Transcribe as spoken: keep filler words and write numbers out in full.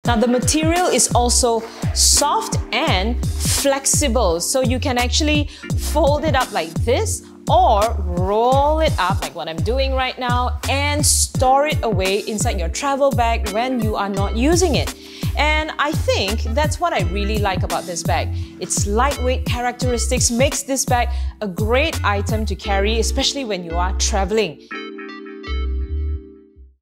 Now the material is also soft and flexible, so you can actually fold it up like this or roll it up like what I'm doing right now and store it away inside your travel bag when you are not using it. And I think that's what I really like about this bag. Its lightweight characteristics makes this bag a great item to carry, especially when you are traveling.